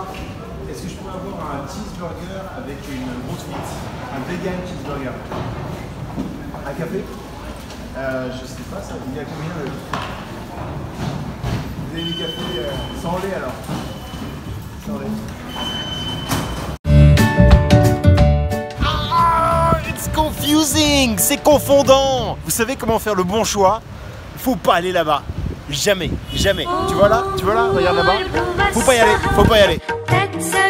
savoir, est-ce que je pourrais avoir un cheeseburger avec une grosse frite? Un vegan cheeseburger. Un café? Je sais pas, ça il y a combien le... Vous avez des cafés sans lait alors? Sans lait. Ah, it's confusing! C'est confondant! Vous savez comment faire le bon choix? Faut pas aller là-bas. Jamais, jamais. Tu vois là, regarde là-bas. Faut pas y aller, faut pas y aller.